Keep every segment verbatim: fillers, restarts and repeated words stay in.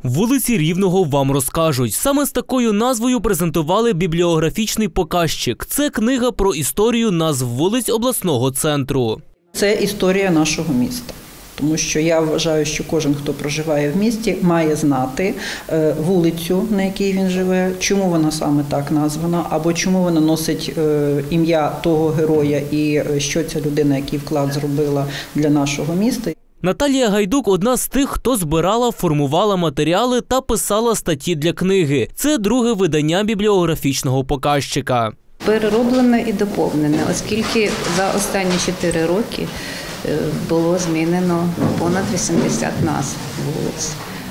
Вулиці Рівного вам розкажуть. Саме з такою назвою презентували бібліографічний показчик. Це книга про історію назв вулиць обласного центру. Це історія нашого міста. Тому що я вважаю, що кожен, хто проживає в місті, має знати вулицю, на якій він живе, чому вона саме так названа, або чому вона носить ім'я того героя і що ця людина, який вклад зробила для нашого міста. Наталія Гайдук – одна з тих, хто збирала, формувала матеріали та писала статті для книги. Це друге видання бібліографічного показчика. Перероблене і доповнене, оскільки за останні чотири роки було змінено понад вісімдесят назв вулиць.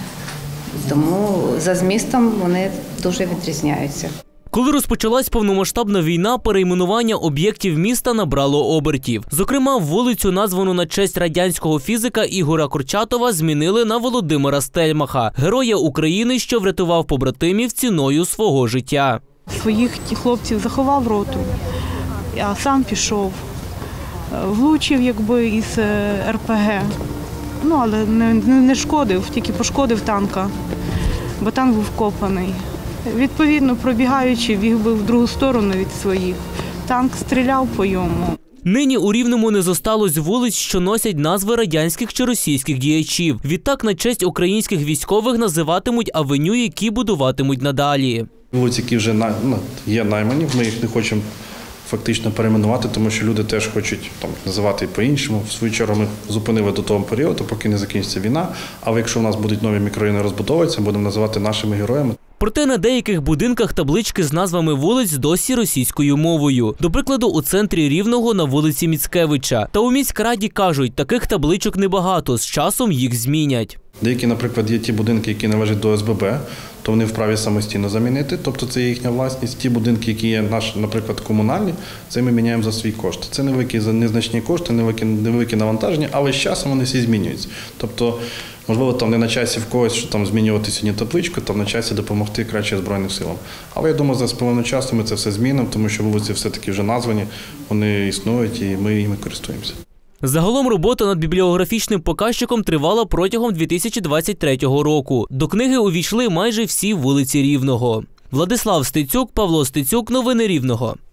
Тому за змістом вони дуже відрізняються. Коли розпочалась повномасштабна війна, перейменування об'єктів міста набрало обертів. Зокрема, вулицю, названу на честь радянського фізика Ігоря Курчатова, змінили на Володимира Стельмаха – героя України, що врятував побратимів ціною свого життя. Своїх хлопців заховав роту, а сам пішов. Влучив якби із ер пе ге, ну, але не, не шкодив, тільки пошкодив танка, бо танк був вкопаний. Відповідно, пробігаючи, біг би в другу сторону від своїх. Танк стріляв по йому. Нині у Рівному не зосталось вулиць, що носять назви радянських чи російських діячів. Відтак на честь українських військових називатимуть авеню, які будуватимуть надалі. Вулиці, які вже є наймані, ми їх не хочемо фактично перейменувати, тому що люди теж хочуть там називати по-іншому. В свою чергу ми зупинили до того періоду, поки не закінчиться війна. Але якщо в нас будуть нові мікрорайони розбудовуватися, будемо називати нашими героями. Проте на деяких будинках таблички з назвами вулиць досі російською мовою. До прикладу, у центрі Рівного на вулиці Міцкевича. Та у міськраді кажуть, таких табличок небагато, з часом їх змінять. Деякі, наприклад, є ті будинки, які належать до ес бе бе, то вони вправі самостійно замінити, тобто це їхня власність. Ті будинки, які є, наші, наприклад, комунальні, це ми міняємо за свій кошт. Це невеликі, незначні кошти, невеликі, невеликі навантаження, але з часом вони всі змінюються. Тобто, можливо, там не на часі в когось, що там змінювати сьогодні табличку, там на часі допомогти краще Збройним силам. Але я думаю, за спливом часу ми це все змінимо, тому що вулиці все-таки вже названі, вони існують і ми їми користуємося. Загалом робота над бібліографічним показчиком тривала протягом дві тисячі двадцять третього року. До книги увійшли майже всі вулиці Рівного. Владислав Стецюк, Павло Стецюк. Новини Рівного.